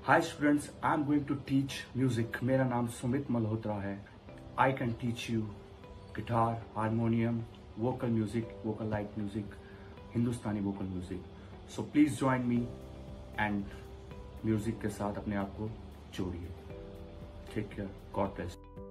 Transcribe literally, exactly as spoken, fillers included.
Hi students, I am going to teach music. मेरा नाम सुमित मल्होत्रा है. I can teach you guitar, harmonium, vocal music, vocal light music, Hindustani vocal music. So please join me and music के साथ अपने आप को जोड़िए. Take care. God bless.